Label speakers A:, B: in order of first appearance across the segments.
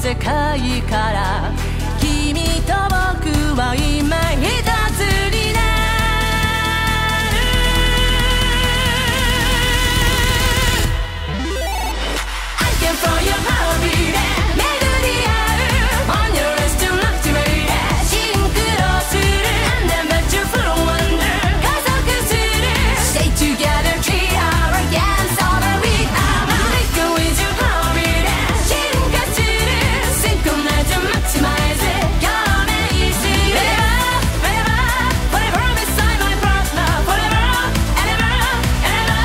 A: 世界から君と僕は今一つになる I came from your heartbeat で巡り合う On your restaurant way でシンクロする And then but you full of wonder 加速する Stay together 3 hours against all that we are Making with your heartbeat で進化する Synchronize and maximize it 共鳴する Forever, forever beside my partner Forever and ever and ever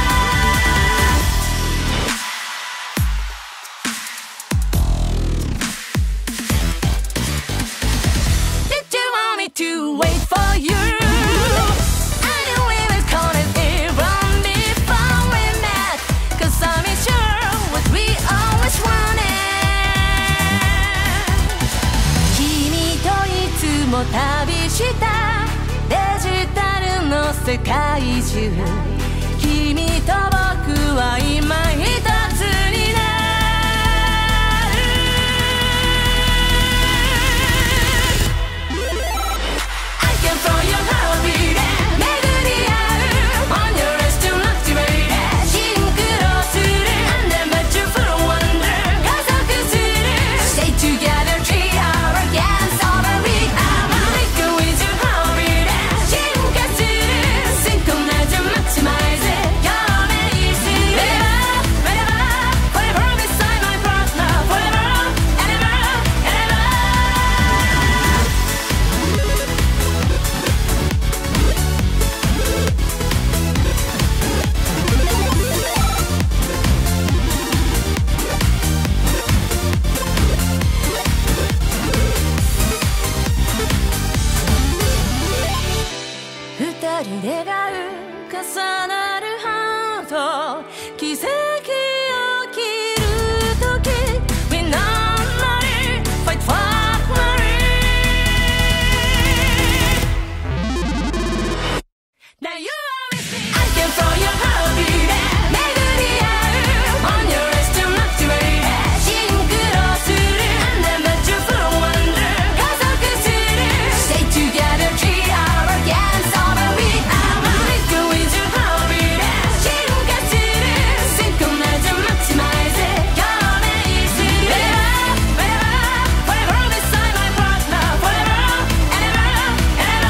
A: Did you want me to wait for you? I knew we were connected even before we met Cause I'm sure what we always wanted 君といつも旅したデジタルの世界中君と僕は今一つになるI came from your heartbeat で巡り合う On your restaurant way でシンクロする And then but you full of wonder 加速する Stay together 3 hours against all that we are Making with your heartbeat で進化する Synchronize and maximize it 共鳴する Forever, forever beside my partner Forever and ever and ever二人で願う重なるハート奇跡起きるとき We know money fight for money Now you are with me I came from your heartbeat で巡り合う On your restaurant way でシンクロする And then but you full of wonder 加速する Stay together 3 hours against all that we are Making with your heartbeat で進化する Synchronize and maximize it 共鳴する Forever, forever beside my partner Forever and ever and ever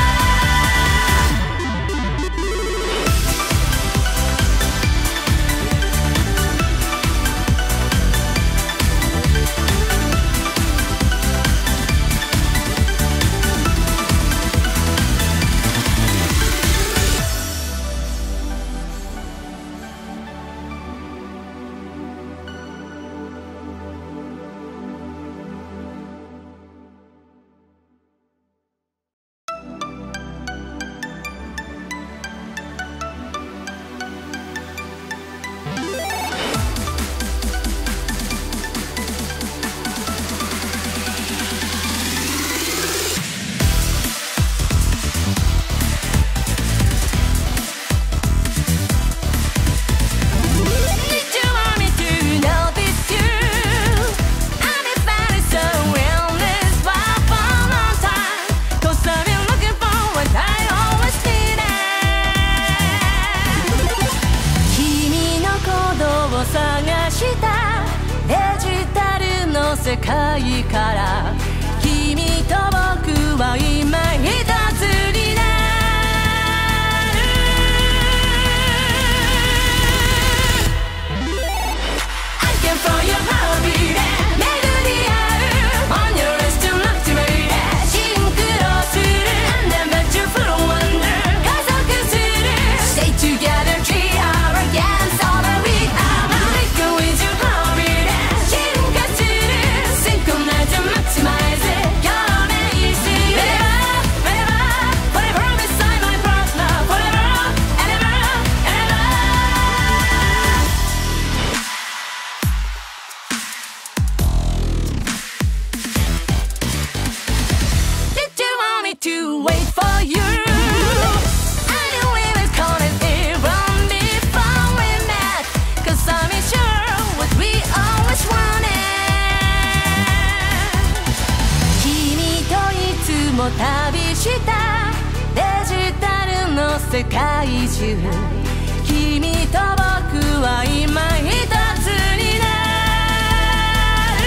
A: Did you want me to notice you? I've been fighting so well this far for a long time 'Cause I've been looking for what I always needed 君の鼓動を探したデジタルの世界から君と僕は今一つになるI came from your heartbeat で巡り合う On your restaurant way でシンクロする And then but you full of wonder 加速する Stay together 3 hours against all that we are Making with your heartbeat で進化する Synchronize and maximize 旅したデジタルの世界中君と僕は今一つになる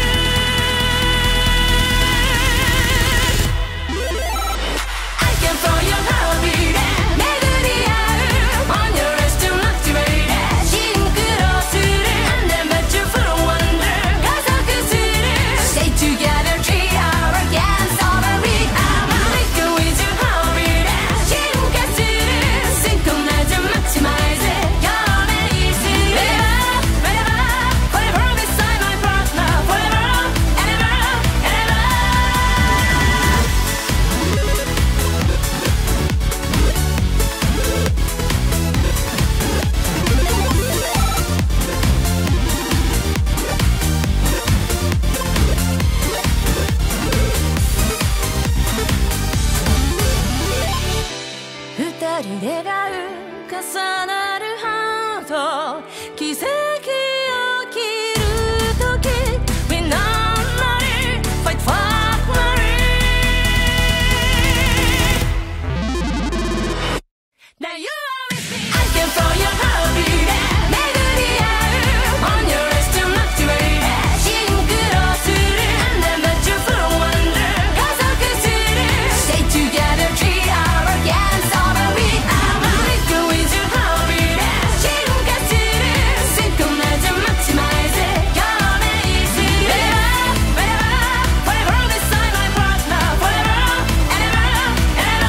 A: I can follow your heartbeat 巡り合う On your wrist to activate シンクロする And then bet you full of wonder 加速する Stay together 3 hours against all the read I'm a with your heartbeat 進化する Synchronize and maximize Your amazing Forever beside my partner Forever and ever and ever二人願う重なるハート奇跡起きるとき We know money Fight for glory Now you are with me I can follow your heartbeat 巡り合う On your wrist to activate シンクロする And then bet you full of wonder 加速する Stay together 3 hours against all the read I'm a with your heartbeat 進化する Synchronize and maximize Your amazing Forever beside my partner Forever and ever and ever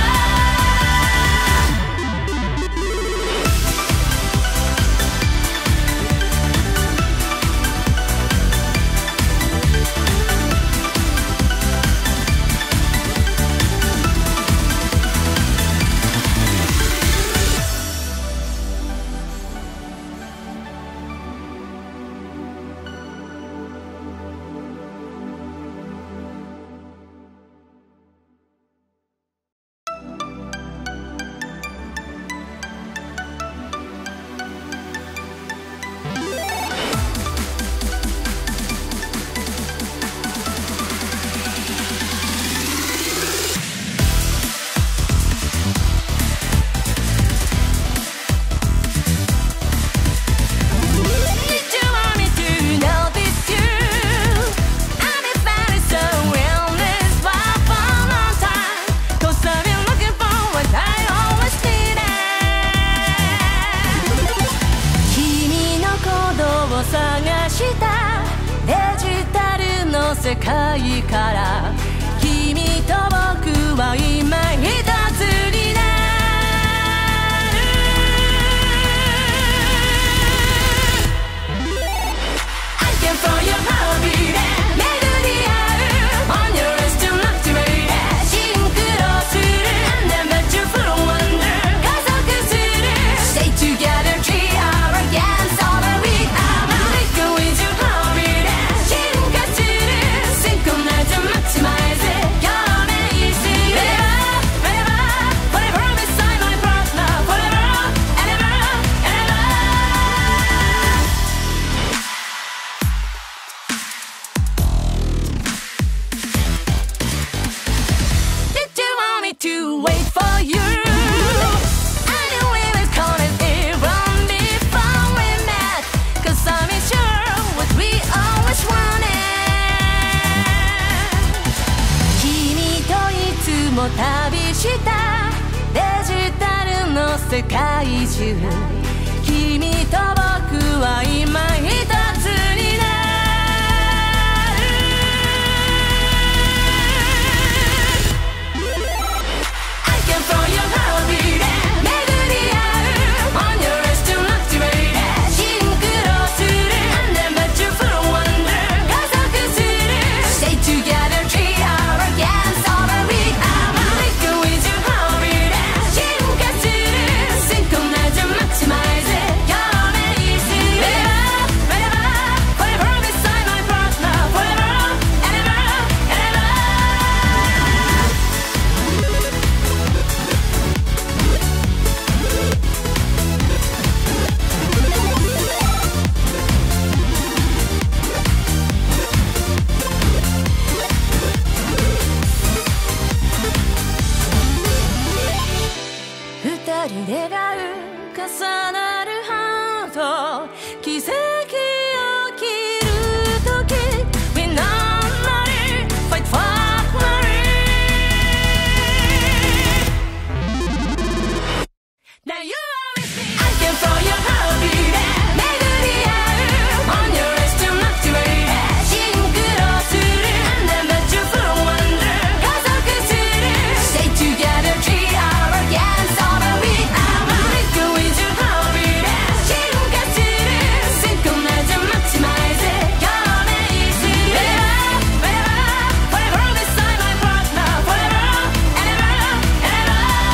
A: Did you want me to notice you? I've been feeling so realness for a long time 'Cause I've been looking for what I always needed 君の鼓動を探したデジタルの世界から君と僕は今一つになるI can follow your heartbeat 巡り合う On your wrist to activate シンクロする And then bet you full of wonder 加速する Stay together 3 hours against all the read I'm a with your heartbeat 進化する Synchronize and maximize Your amazing Forever beside my partner Forever and ever and ever Did you want me to wait for you? I knew we were calling even before we met 'Cause I'm sure what we always wanted 君といつも旅したデジタルの世界中君と僕は今一つになるI can follow your heartbeat 巡り合う On your wrist to activate シンクロする And then bet you full of wonder 加速する Stay together 3 hours against all the read I'm a with your heartbeat 進化する Synchronize and maximize Your amazing Forever 人願う重なるハート奇跡起きる時 We not ready Fight for glory Now you are with me I can feel your heartbeat 巡り合う On your wrist to activate シンクロする And then let you feel wonder 加速する Stay together treat our against all that we are Liquid with your heartbeat 進化する Synchronize and maximize it 共鳴する Forever, forever beside my partner Forever and ever and ever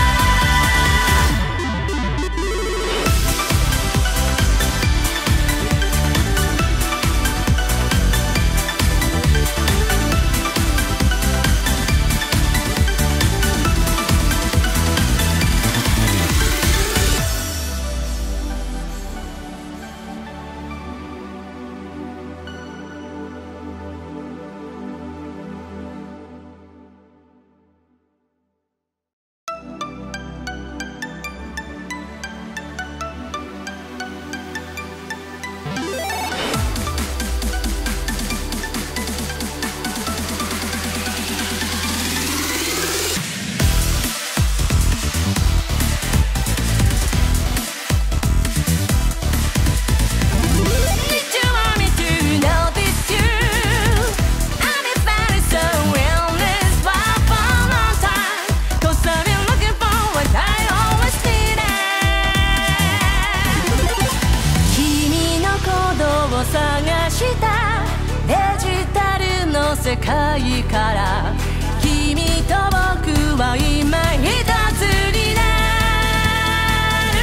A: 世界から君と僕は今一つになる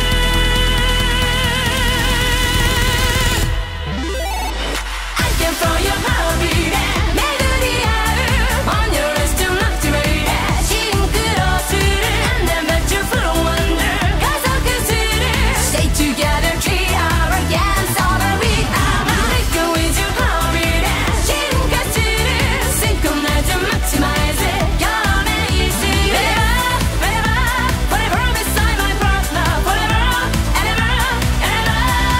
A: I can feel your heartbeat 巡り合う On your wrist to activate シンクロする And then let you feel wonder 加速する Stay together treat our against all that we are Liquid with your heartbeat 進化するSynchronize and maximize it 共鳴する Forever, forever beside my partner Forever and ever and ever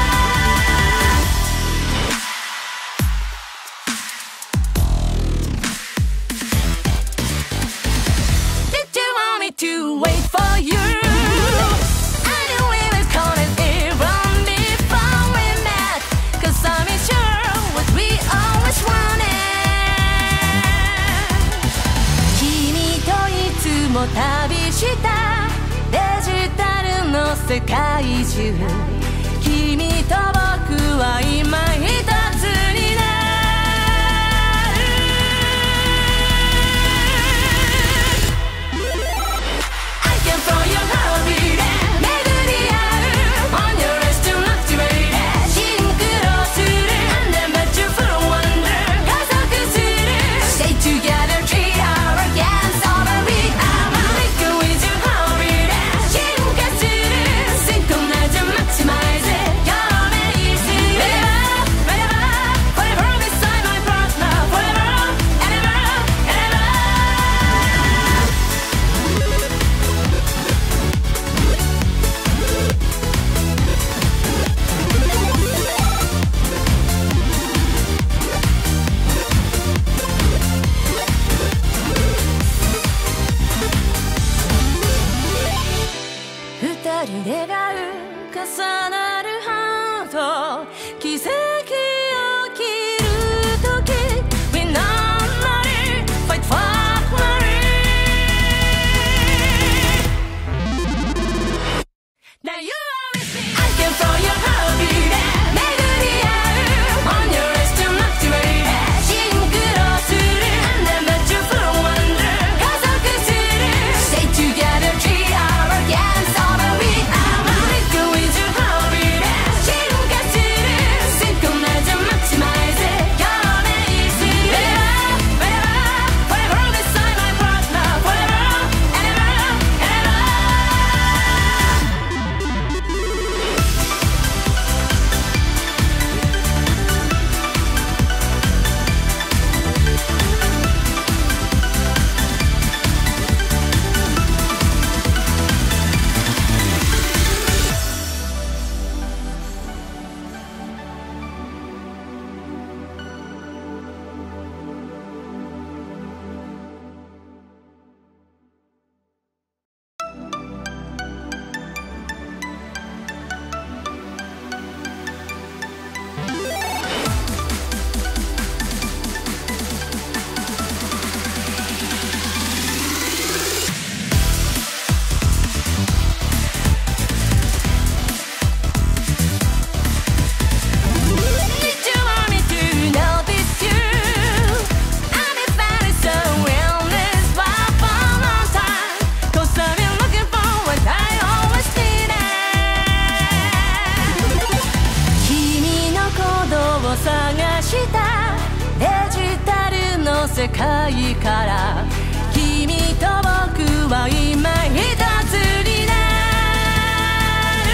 A: Did you want me to wait for you? I knew we were calling even before we met 'Cause I'm sure what we always wanted 君といつも旅したデジタルの世界中君と僕は今一つになる I can feel your heartbeat 巡り合う On your wrist to activate シンクロする And then let you feel wonder 加速する Stay together treat our against all that we are Liquid with your heartbeat 進化する Synchronize and maximize it 共鳴する Forever, forever beside my partner Forever and ever and ever二人願う重なるハート奇跡起きる時 We not ready Fight for glory Now you are with me I can feel your heartbeat 巡り合う On your wrist to activate シンクロする And then let you feel wonder 加速する Stay together treat our against all that we are Liquid with your heartbeat 界から君と僕は今一つになる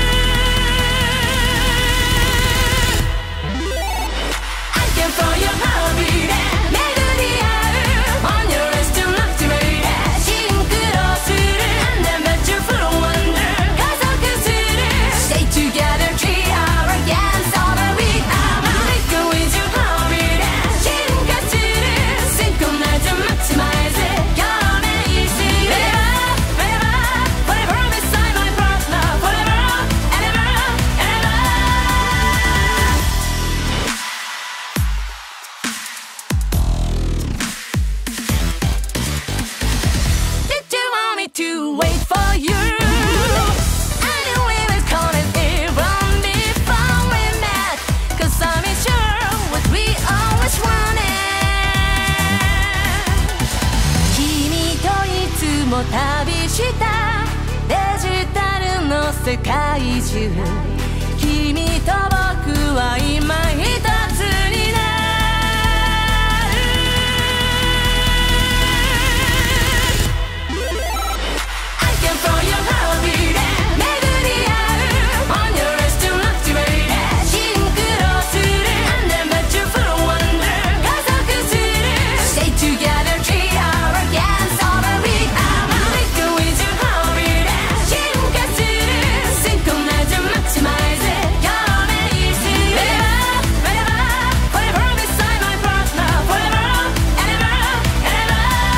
A: I can feel your heartbeat 巡り合う On your wrist to not to wait シンクロする And then bet you full of wonder 加速する Stay together 3 hours against all that we are Make with your heartbeat 進化する Synchronize and maximize your amazing Forever beside my partner Forever and ever and ever Did you want me to wait for you? I knew we were calling even before we met Cause I'm sure what we always wanted 君といつも旅したデジタルの世界中君と僕は今一つになる I can feel your heartbeat 巡り合う On your wrist to not to wait シンクロする And then bet you full of wonder 加速する Stay together 3 hours against all that we are Make with your heartbeat 進化する Synchronize and maximize your amazing Forever beside my partner Forever and ever and ever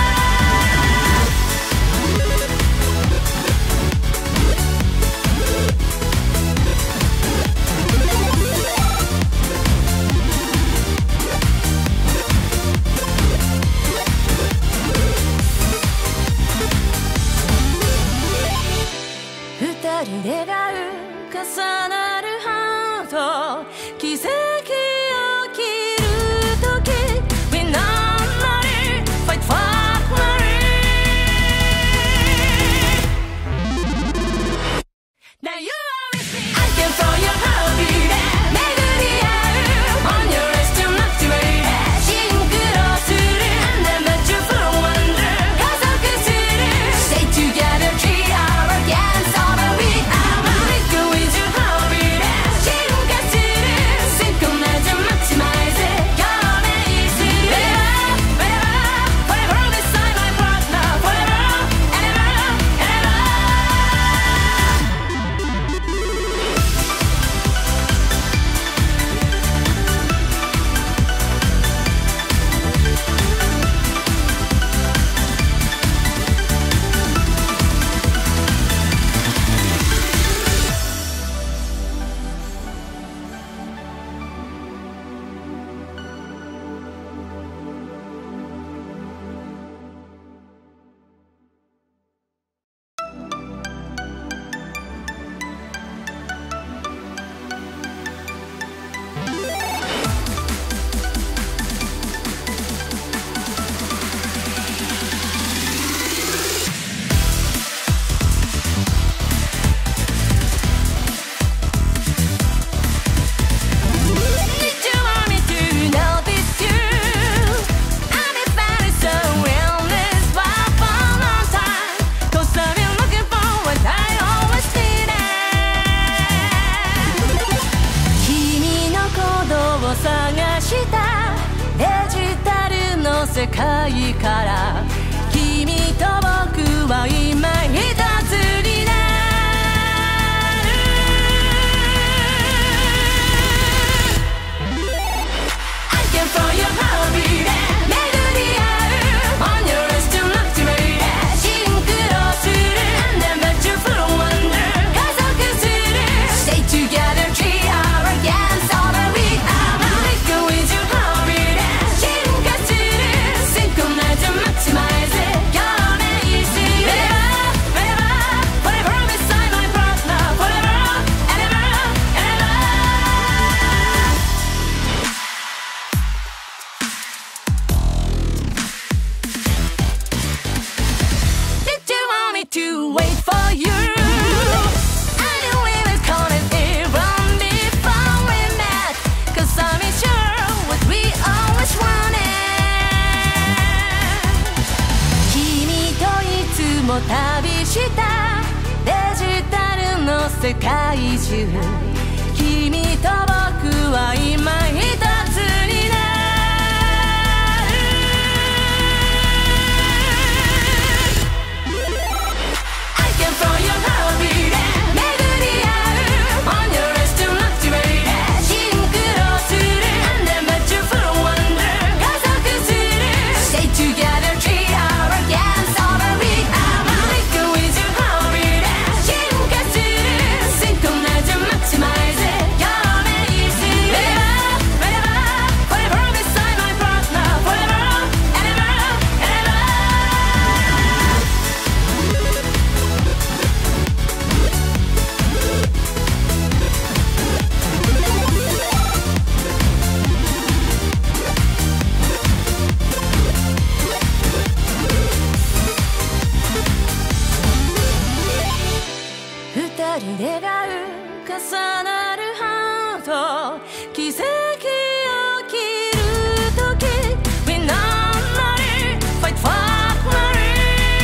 A: 二人で願う重なるハート奇跡起きるとき We know money Fight for money Now you are with me I can feel your heartbeat 巡り合う On your wrist to not to wait シンクロする And then bet you full of wonder 加速する Stay together 3 hours against all that we are Make with your heartbeat 進化する Synchronize and maximize your amazing Forever beside my partner Forever and ever and ever Did you want me to notice you? I've been feeling so illness for a long time 'Cause I've been looking for what I always needed 君の鼓動を探したデジタルの世界から君と僕は今一つになる I can feel your heartbeat 巡り合う On your wrist to not to wait シンクロする And then bet you full of wonder 加速する Stay together 3 hours against all that we are Make with your heartbeat 進化する Synchronize and maximize your amazing Forever beside my partner Forever and ever and ever Did you want me to wait for you? I knew we were calling even before we met 'Cause I'm sure what we always wanted 旅したデジタルの世界中君と僕は今一つになる I can throw your heartbeat 巡り合う On your wrist to activate シンクロする And then bet you full of wonder 加速する Stay together treat our against all the beat I'm a liquid with your heartbeat 進化する Synchronize and maximize it Your amazing Forever beside my partner Forever and ever and ever二人でが重なるハート奇跡起きるとき We not ready Fight for glory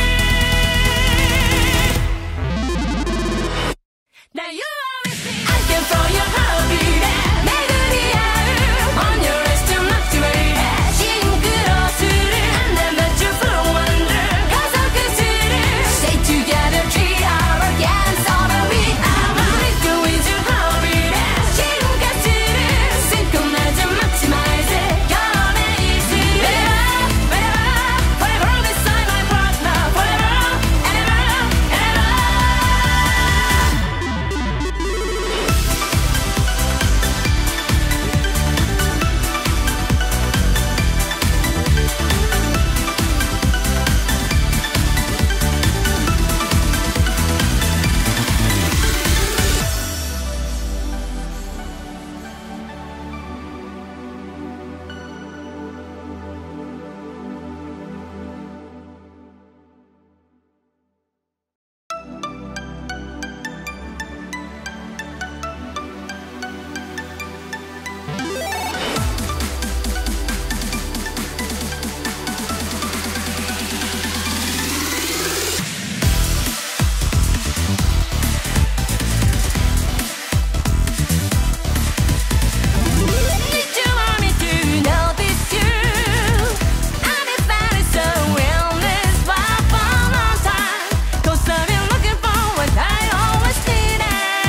A: Now you are with me I can throw your heartbeat 巡り合う On your wrist to activate シンクロする And then bet you full of wonder 加速する Stay together treat our against all the beat I'm a liquid with your heartbeat 進化する Synchronize and maximize it Your amazing Forever beside my partner Forever and ever and ever Did you want me to notice you? I've been feeling so endless for a long time 'Cause I've been looking for what I always needed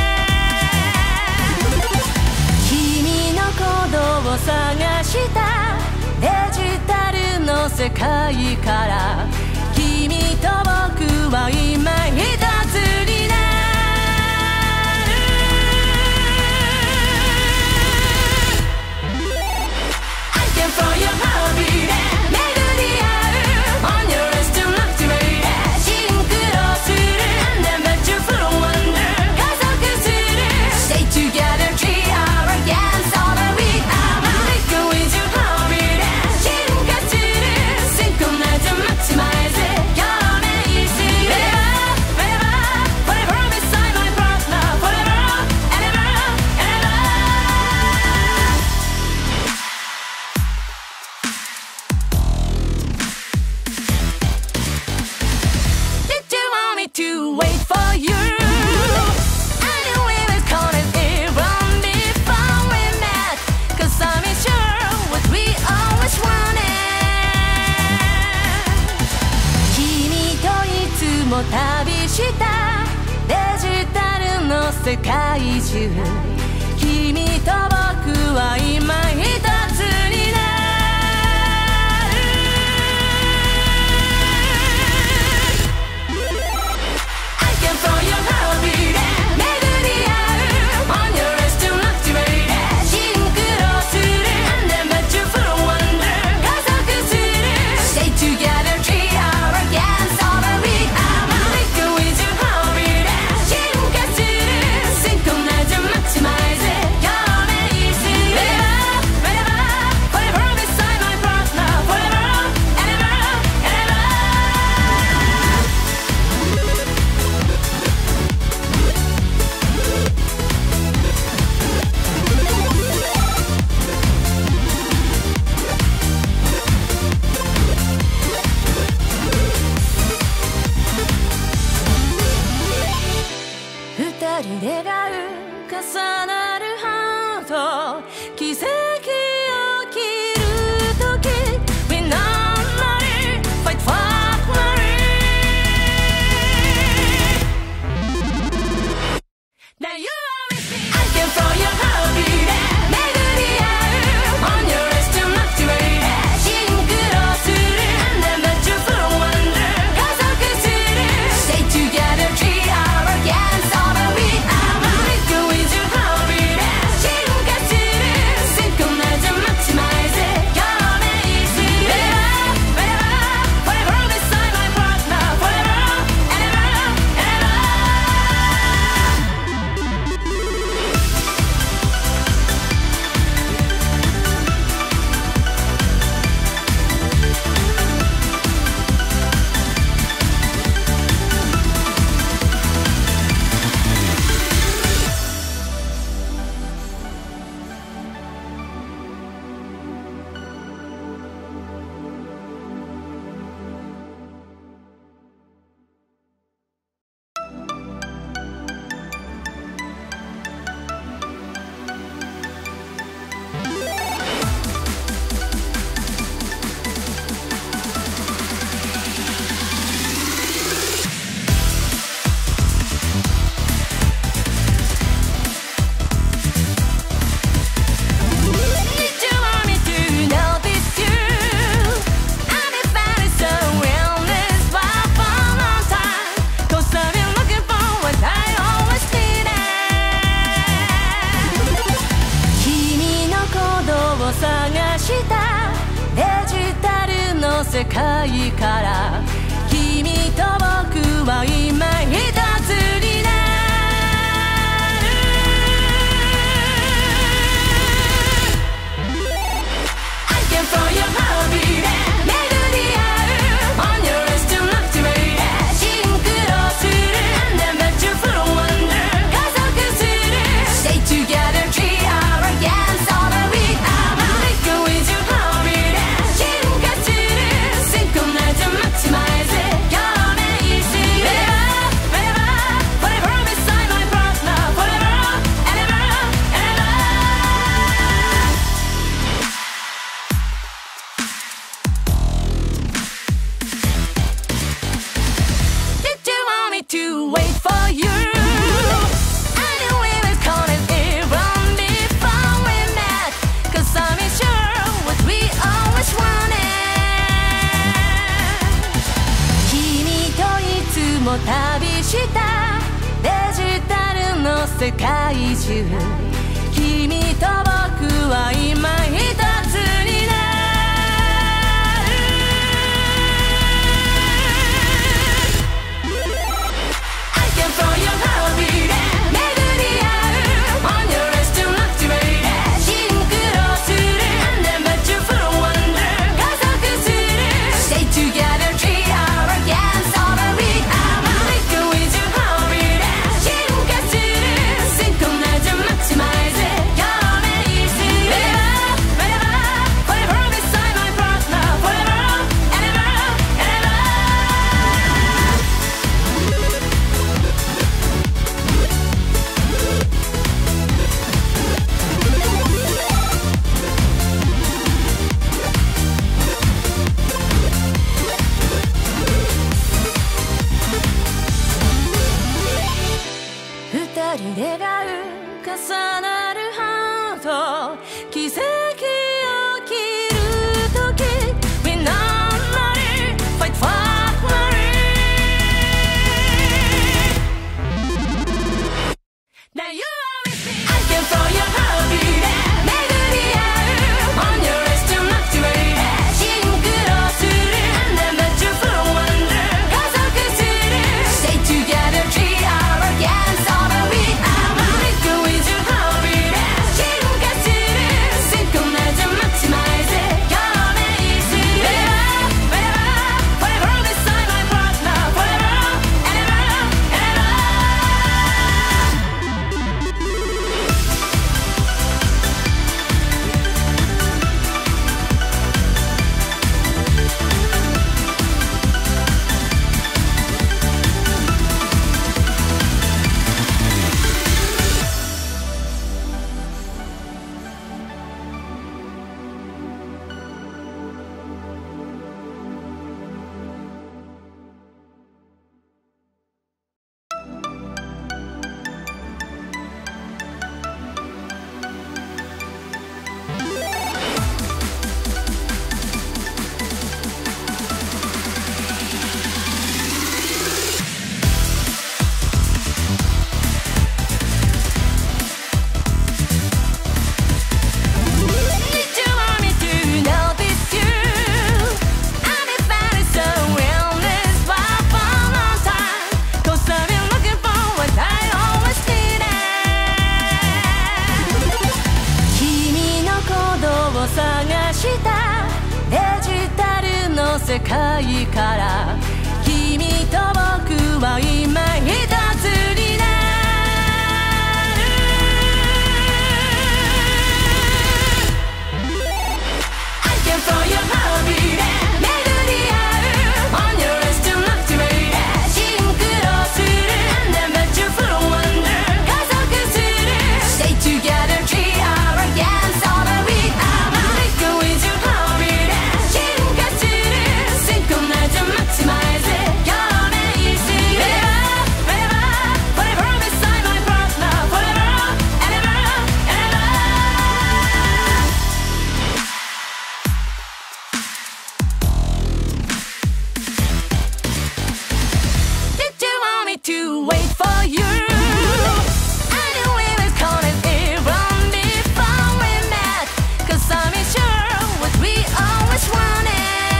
A: 君の鼓動を探したデジタルの世界から君と僕は今一つになるI can throw your heartbeat 巡り合う On your wrist to activate シンクロする And then bet you full of wonder 加速する Stay together treat our against all the beat I'm a liquid with your heartbeat 進化する Synchronize and maximize it Your amazing Forever beside my partner Forever and ever and ever Did you want me to wait for you? I knew we were connected even before we met 'Cause I'm sure what we always wanted 君といつも旅したデジタルの世界中君と僕は今一つになるI can throw your heartbeat 巡り合う On your wrist to activate シンクロする And then bet you full of wonder 加速する Stay together treat our against all the beat I'm a liquid with your heartbeat 進化する Synchronize and maximize it Your amazing 願う重なるハート奇跡起きる時 We not money fight for money Now you are with me I can throw your heartbeat 巡り合う On your wrist to not to wait シンクロする And then let you flow under 加速する Stay together 3 hour against all the we are Liquid with your heartbeat 進化する Synchronize and maximize it 共鳴する Forever, forever beside my partner Forever and ever and ever Did you want me to notice you? I decided so well this far for a long time 'Cause I've been looking for what I always needed 君の鼓動を探したデジタルの世界から君と僕は今一つになるI can feel your heartbeat 巡り合う On your wrist to not to wait シンクロする And then let you flow under 加速する Stay together 3 hour against all the we are Liquid with your heartbeat 進化する Synchronize and maximize it 共鳴する Forever, forever beside my partner Forever and ever and ever Did you want me to wait for you? I knew we was calling even before we met 'Cause I'm sure what we always wanted 君といつも旅したデジタルの世界中君と僕は今一つになるI can feel your heartbeat 巡り合う On your wrist to not to wait シンクロする And then let you flow under 加速する Stay together 3 hour against all the we are Liquid with your heartbeat 進化する Synchronize and maximize it 共鳴する Forever, forever beside my partner Forever and ever and ever二人願う重なるハート奇跡起きる時 We not money fight for money Now you are with me I can feel your heartbeat 巡り合う On your wrist to not to wait シンクロする And then let you flow under 加速する Stay together 3 hour against all the we are Liquid with your heartbeat 進化する界から君と僕は今一つになる I can feel your heartbeat 巡り合う On your wrist to activate シンクロする And then bet you full of wonder 加速する Stay together 3 hour against all the we are Liquid with your heartbeat 進化する Synchronize and maximize your amazing Forever beside my partner Forever and ever and ever Did you want me to wait for you? I knew we was calling even before we met 'Cause I'm sure what we always wanted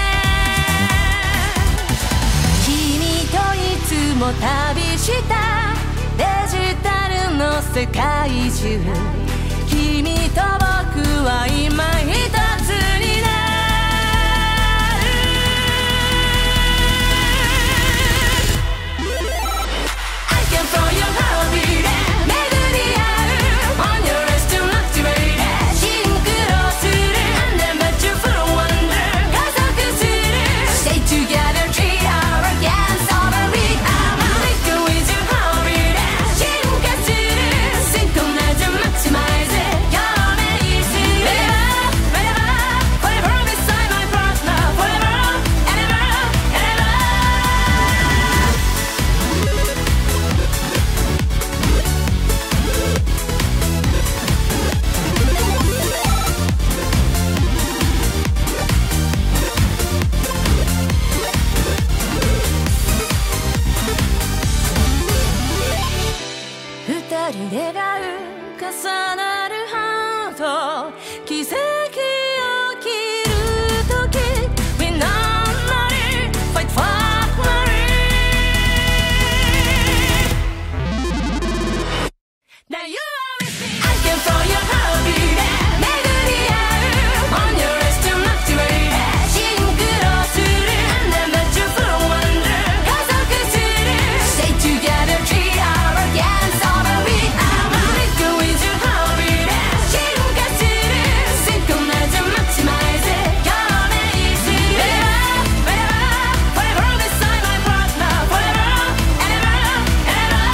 A: 君といつも旅したデジタルの世界中君と僕は今一つになる I can feel your heartbeat 巡り合う On your wrist to activate シンクロする And then bet you full of wonder 加速する Stay together 3 hour against all the we are Liquid with your heartbeat 進化する Synchronize and maximize your amazing Forever beside my partner Forever and ever and ever二人で願う重なるハート奇跡起きるとき We know not fight for glory Now you are with me I can feel your heartbeat 巡り合う On your wrist to activate シンクロする And then bet you full of wonder 加速する Stay together 3 hour against all the we are Liquid with your heartbeat 進化する Synchronize and maximize your amazing Forever beside my partner Forever and ever and ever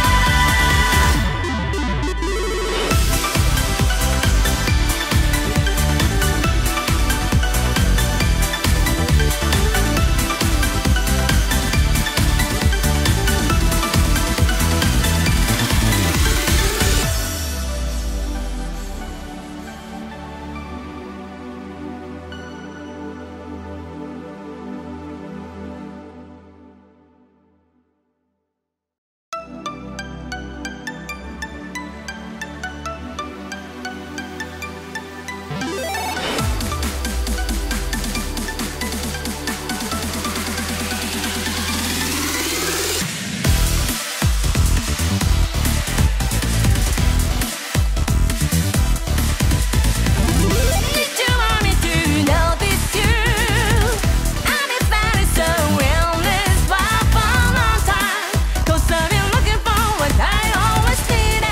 A: Did you want me to notice you? I've been feeling so real this vibe for a long time 'Cause I've been looking for what I always needed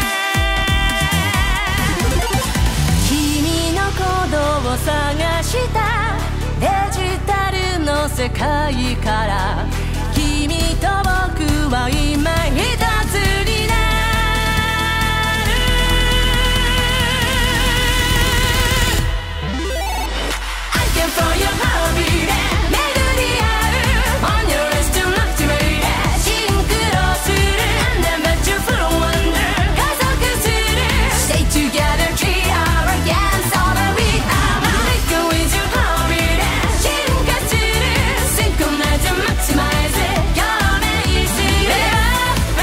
A: 君の鼓動を探したデジタルの世界から君と僕は今一つになる I can feel your heartbeat 巡り合う On your wrist to activate シンクロする And then bet you full of wonder 加速する Stay together 3 hour against all the we are Liquid with your heartbeat 進化する Synchronize and maximize your amazing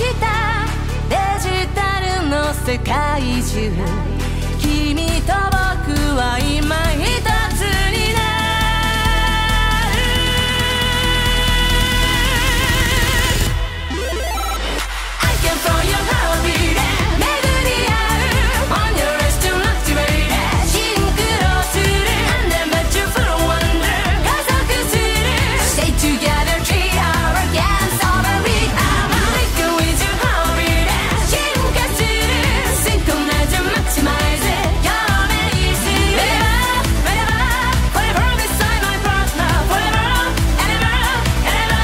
A: したデジタルの世界中君と僕は今一つになるI can feel your heartbeat 巡り合う On your wrist to activate シンクロする And then bet you for a wonder 加速する Stay together 3 hour against all the beat I'm addicted with your heartbeat 進化する Synchronize and maximize it 共鳴する Wherever, forever beside my partner Forever and ever and ever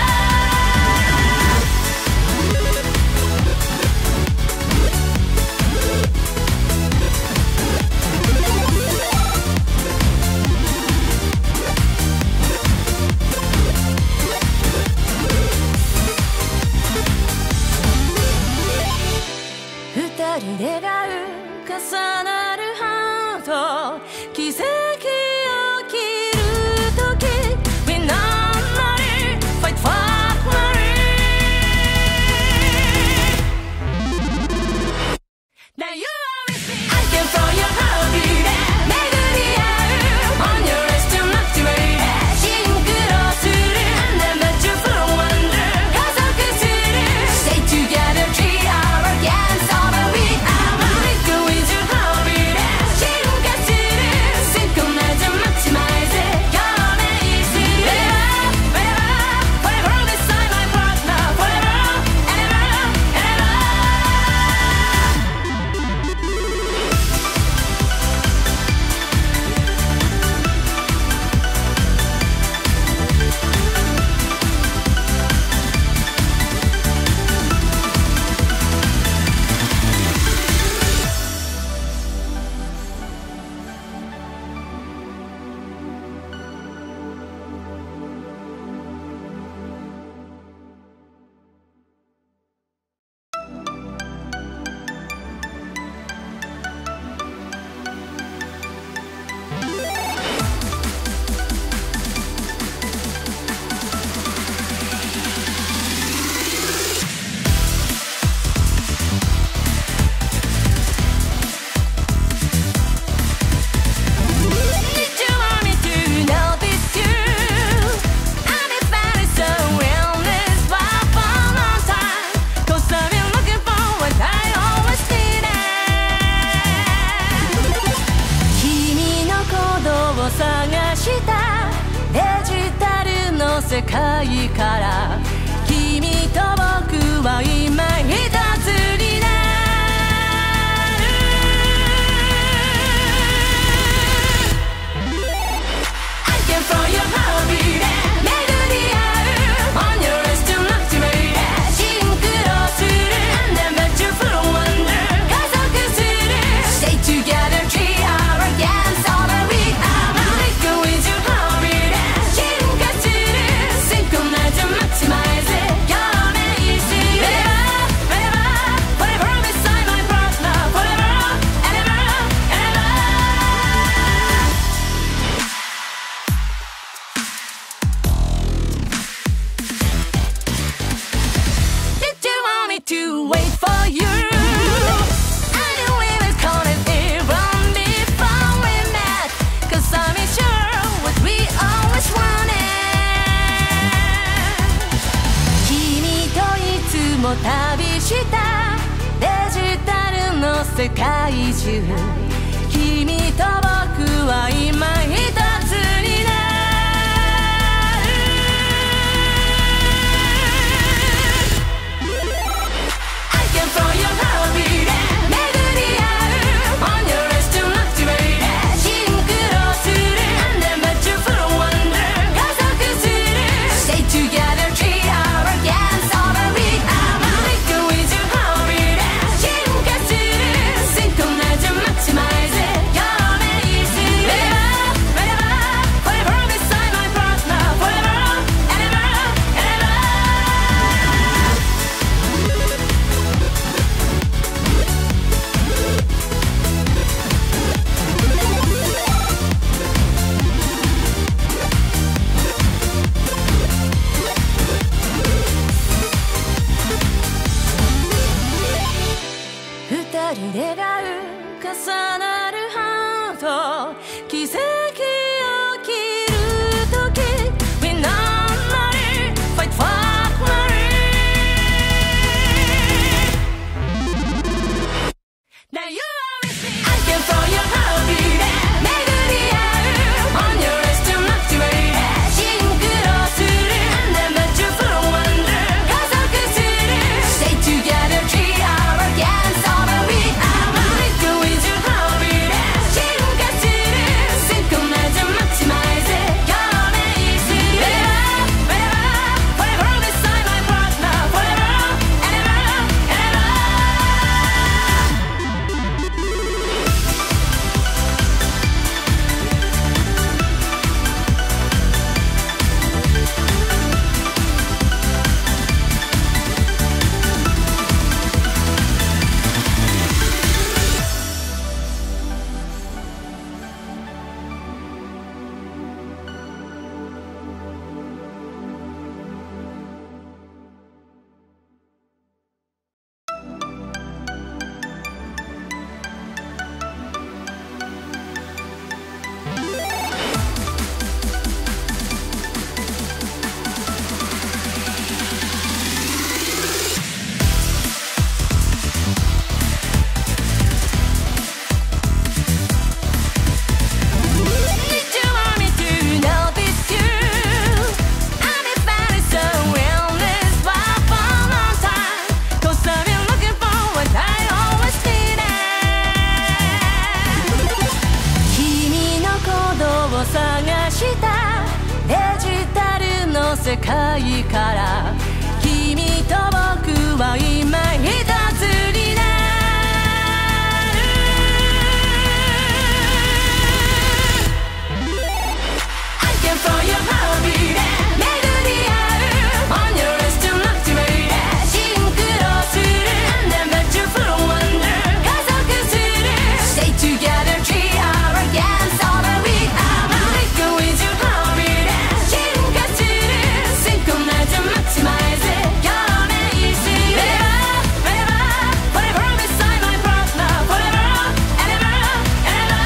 A: 二人でが重なるハート奇跡起きるとき We not ready Fight for glory Now you are with me I can feel your heartbeat 巡り合う On your wrist to activate シンクロする And then bet you for a wonder 加速する Stay together 3 hour against all the beat I'm addicted with your heartbeat 進化する Synchronize and maximize it 共鳴する Wherever, forever beside my partner Forever and ever and ever Did you want me to notice you? I've been feeling so realness for a long time 'Cause I've been looking for what I always needed 君の鼓動を探したデジタルの世界から君と僕は今一つになるI can feel your heartbeat 巡り合う On your wrist to activate シンクロする And then bet you for a wonder 加速する Stay together 3 hour against all the beat I'm addicted with your heartbeat 進化する Synchronize and maximize it 共鳴する Wherever, forever beside my partner Forever and ever and ever Did you want me to wait for you? I knew we was calling even before we met 'Cause I'm sure what we always wanted 君といつも旅したデジタルの世界中君と僕は今一つになるI can feel your heartbeat 巡り合う On your wrist to activate シンクロする And then bet you for a wonder 加速する Stay together 3 hour against all the beat I'm addicted with your heartbeat 進化する Synchronize and maximize it 共鳴する Wherever, 人でが重なるハート奇跡起きるとき We not ready Fight for glory Now you are with me I can feel your heartbeat 巡り合う On your wrist to activate シンクロする And then let you flow under 加速する Stay together 3 hour against all that we are Liquid with your heartbeat 進化する Synchronize and maximize your amazing Forever, forever beside my partner Forever and ever and ever世界から君と僕は今一つになる I can feel your heartbeat 巡り合う On your wrist to activate シンクロする And then let you flow under 加速する Stay together 3 hour against all that we are Liquid with your heartbeat 進化するSynchronize and maximize your amazing Forever, forever beside my partner Forever and ever and ever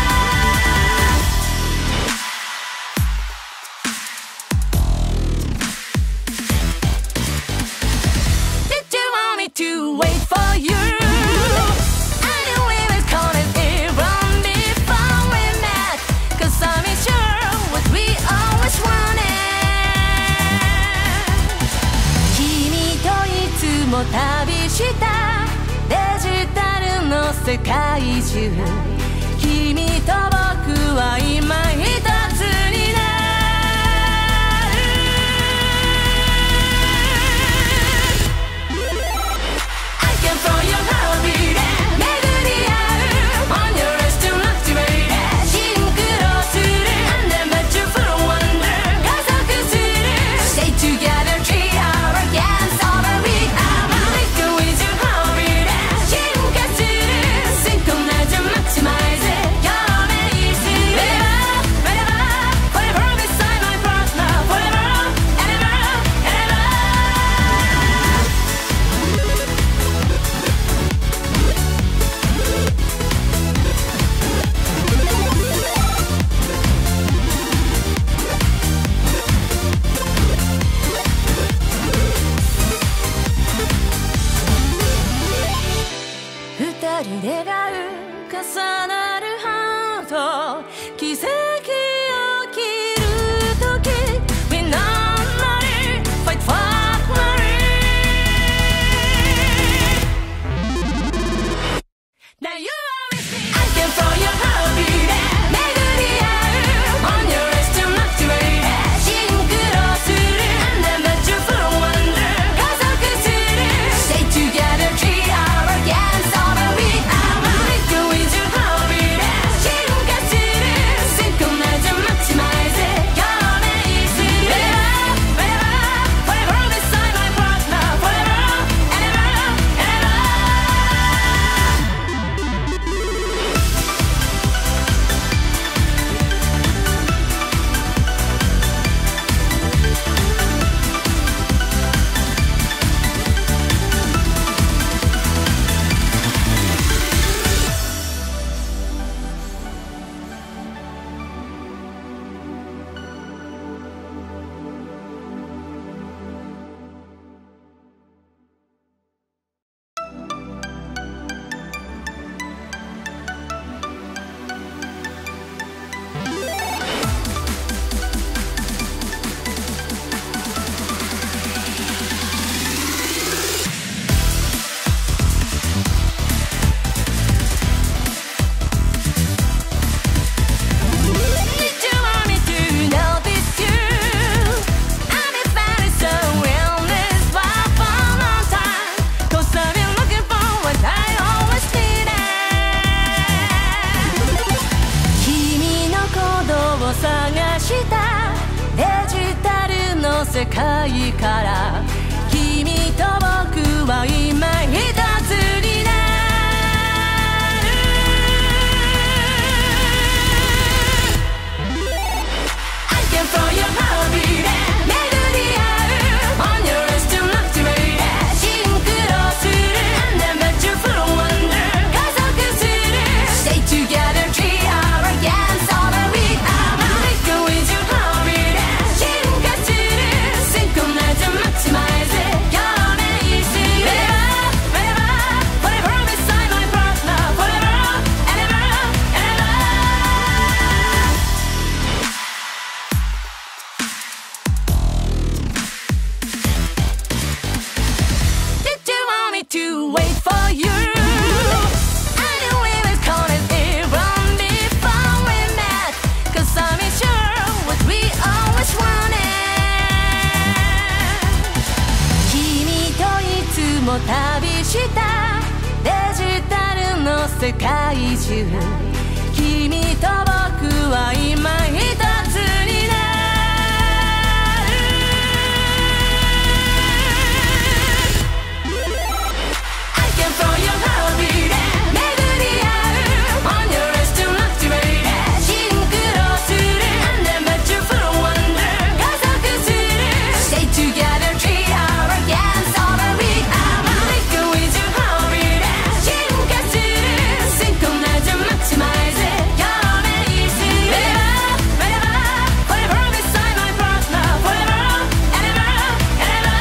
A: Did you want me to wait for you? I knew we was calling even before we met Cause I'm sure what we always wanted 君といつも旅したデジタルの世界中君と僕は今一つになる I can feel your heartbeat 巡り合う On your wrist to activate シンクロする And then let you flow under 加速する Stay together 3 hour against all that we are Liquid with your heartbeat 進化する Synchronize and maximize your amazing Forever, forever beside my partner Forever and ever and ever二人でが重なるハート奇跡起きるとき We not ready Fight for glory Now you are with me I can feel your heartbeat 巡り合う On your wrist to activate シンクロする And then let you flow under 加速する Stay together 3 hour against all that we are Liquid with your heartbeat 界から君と僕は今一つになる I can feel your heartbeat 巡り合う On your wrist to look to me シンクロする And then bet you full of wonder 加速する Stay together 3 hours against all that we are Make with your heartbeat 進化する Synchronize and maximize your amazing Forever beside my partner Forever and ever and ever Did you want me to wait for you? I knew we was calling even before we met 'Cause I'm sure what we always wanted 君といつも旅したデジタルの世界中君と僕は今一つになる I can feel your heartbeat 巡り合う On your wrist to look to me シンクロする And then bet you full of wonder 加速する Stay together 3 hours against all that we are Make with your heartbeat 進化する Synchronize and maximize your amazing Forever beside my partner Forever and ever and ever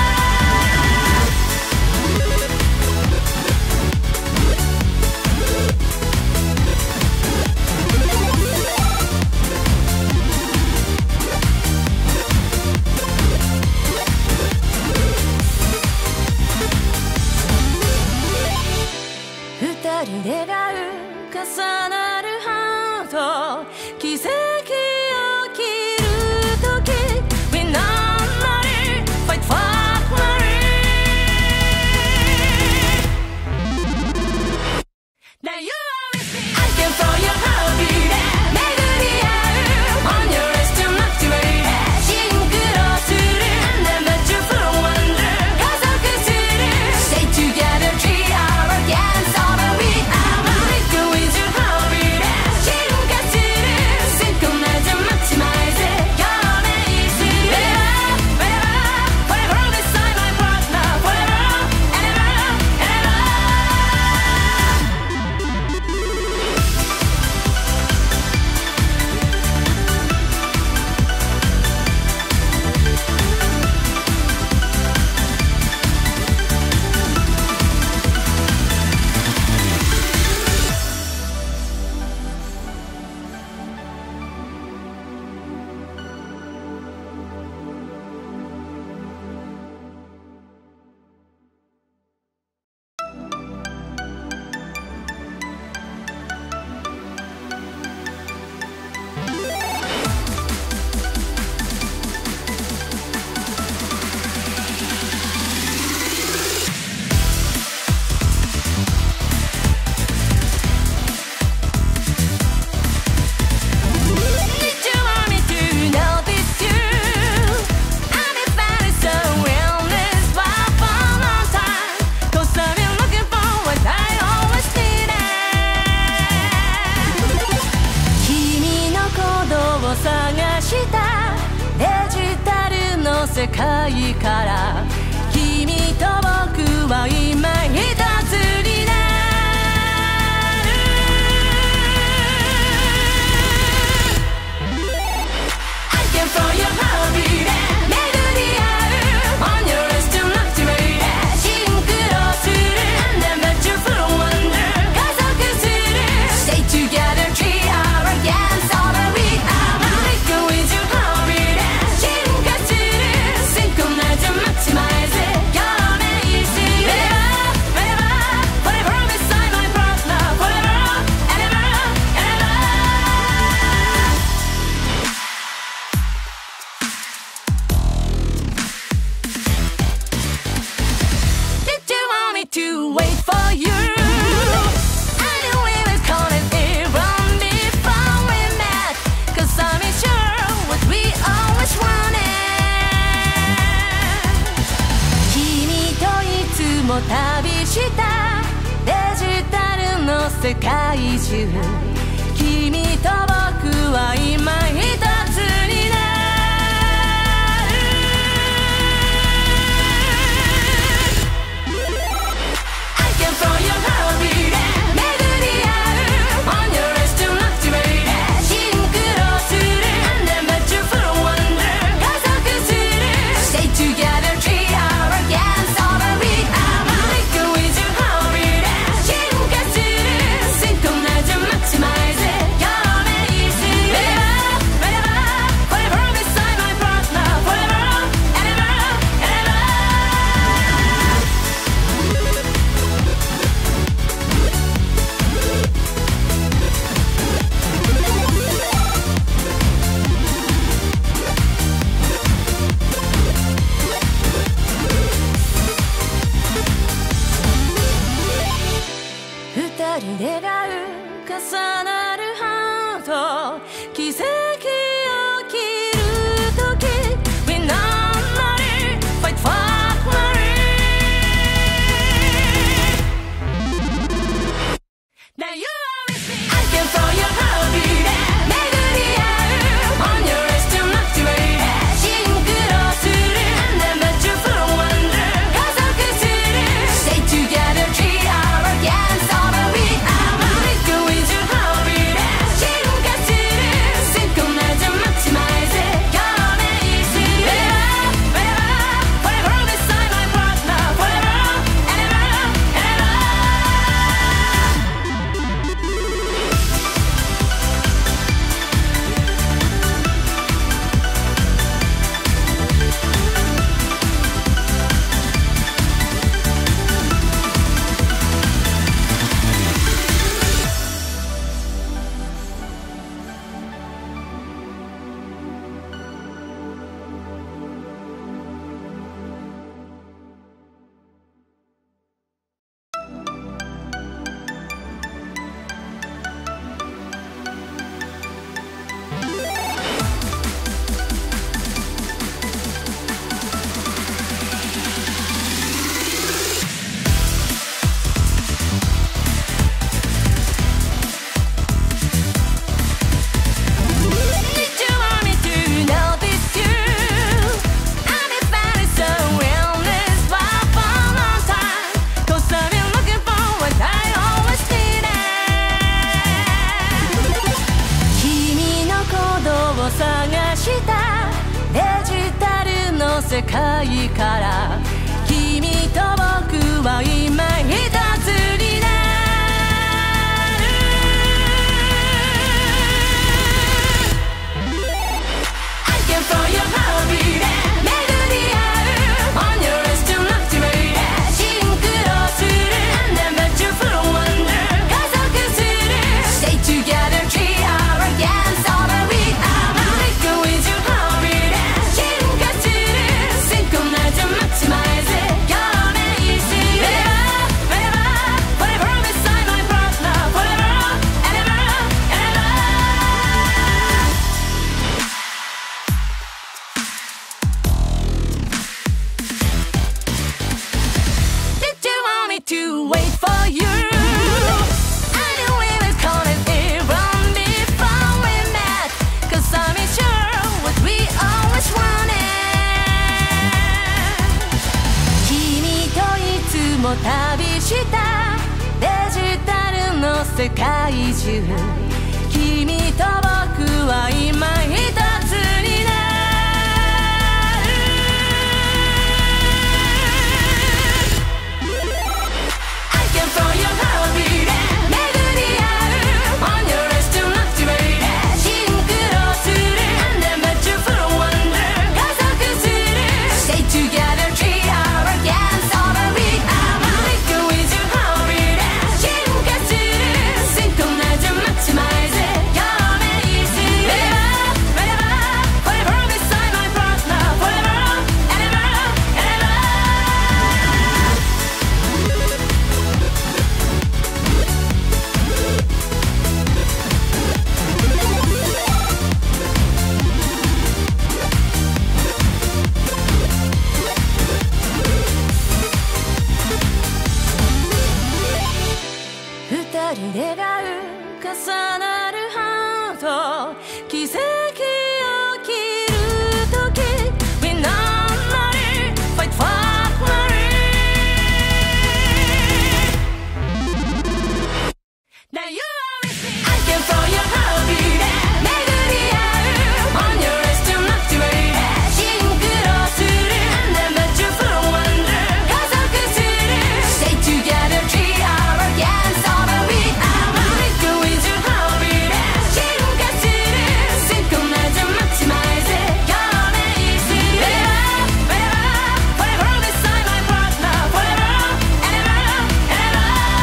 A: 二人で願う重なるハート奇跡起きるとき We know money Fight for money Now you are with me I can feel your heartbeat 巡り合う On your wrist to look to me シンクロする And then bet you full of wonder 加速する Stay together 3 hours against all that we are Make with your heartbeat 進化する Synchronize and maximize your amazing Forever beside my partner Forever and ever and ever Did you want me to notice you? I've been fighting so real this far for a long time 'Cause I've been looking for what I always needed 君の鼓動を探したデジタルの世界から君と僕は今一つになる I can feel your heartbeat 巡り合う On your wrist to look to me シンクロする And then bet you full of wonder 加速する Stay together 3 hours against all that we are Make with your heartbeat 進化する Synchronize and maximize your amazing Forever beside my partner Forever and ever and ever Did you want me to wait for you? I knew we was calling even before we met 'Cause I'm sure what we always wanted も旅したデジタルの世界中君と僕は今一つになるI can feel your heartbeat 巡り合う On your wrist to activate シンクロする And then bet you for a wonder 加速する Stay together 3 hour against all the beat I'm liquid with your heartbeat 進化する Synchronize and maximize Your amazing Wherever, forever beside my partner Forever and ever and ever二人で願う重なるハート奇跡起きるとき We know money Fight for money Now you are with me I can feel your heartbeat 巡り合う On your wrist to activate シンクロする And then bet you for a wonder 加速する Stay together 3 hour against all the beat I'm liquid with your heartbeat 進化する Synchronize and maximize Your amazing Wherever, forever beside my partner Forever and ever and ever Did you want me to notice you? I've been fighting so real this far for a long time 'Cause I've been looking for what I always needed 君の鼓動を探したデジタルの世界から君と僕は今一つになるI can feel your heartbeat 巡り合う On your wrist to activate シンクロする And then bet you for a wonder 加速する Stay together 3 hour against all the beat I'm liquid with your heartbeat 進化する Synchronize and maximize Your amazing Wherever, forever beside my partner Forever and ever and ever Did you want me to wait for you? I knew we was calling even before we met 'Cause I'm sure what we always wanted 君といつも旅したデジタルの世界中君と僕は今一つになるI can feel your heartbeat 巡り合う On your wrist to activate シンクロする And then bet you for a wonder 加速する Stay together 3 hour against all the beat I'm liquid with your heartbeat 進化する Synchronize and maximize 願う重なるハート奇跡を切る時 We not ready Fight for glory Now you are with me I can feel your heartbeat 巡り合う On your wrist to not to worry シンクロする And then let you flow under 加速する Stay together 3 hours against all the we are Liquid with your heartbeat 進化する Synchronize and maximize it 共鳴する Forever, forever beside my partner Forever and ever and ever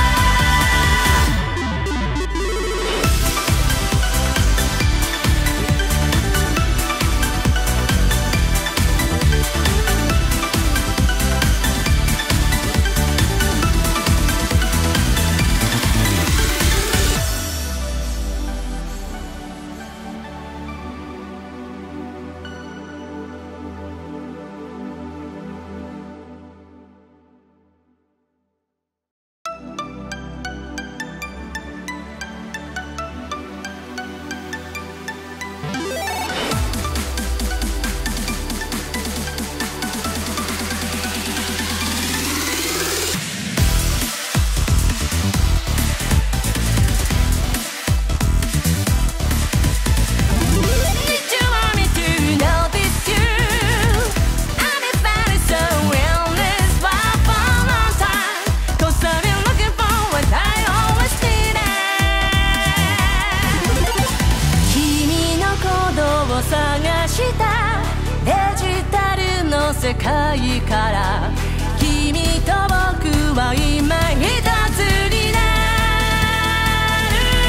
A: Did you want me to notice you? I've been feeling so endless for a long time 'Cause I've been looking for what I always needed 君の鼓動を探したデジタルの世界から君と僕は今一つになる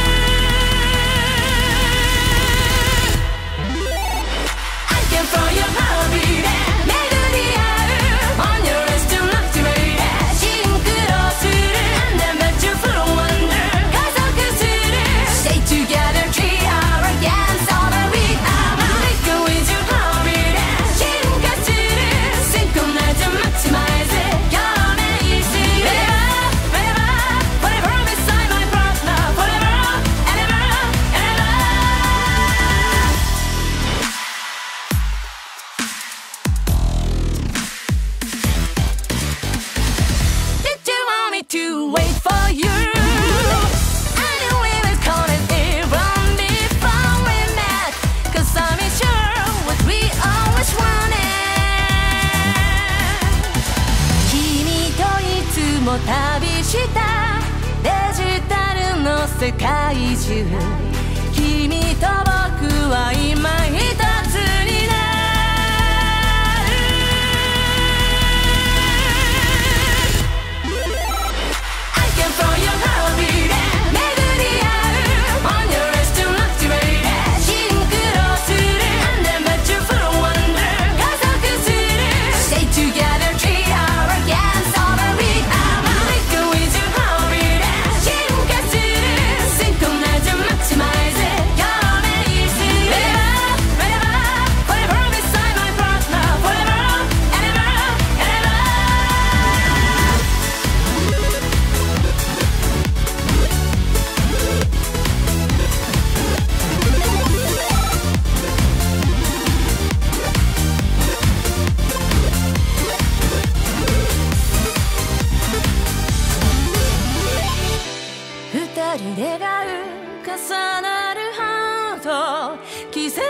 A: I can feel your heartbeat 巡り合う On your wrist to not to worry シンクロする And then let you flow under 加速する Stay together 3 hours against all the we are Liquid with your heartbeat 進化する Synchronize and maximize it 共鳴する Forever, forever beside my partner Forever and ever and ever Did you want me to wait for you? I knew we was calling even before we met 'Cause I'm sure what we always wanted 君といつも旅したデジタルの世界中君と僕は今一つになる I can feel your heartbeat 巡り合う On your wrist to not to worry シンクロする And then let you flow under 加速する Stay together 3 hours against all the we are Liquid with your heartbeat 進化する Synchronize and maximize it 共鳴する Forever, forever beside my partner Forever and ever and ever二人願う重なるハート奇跡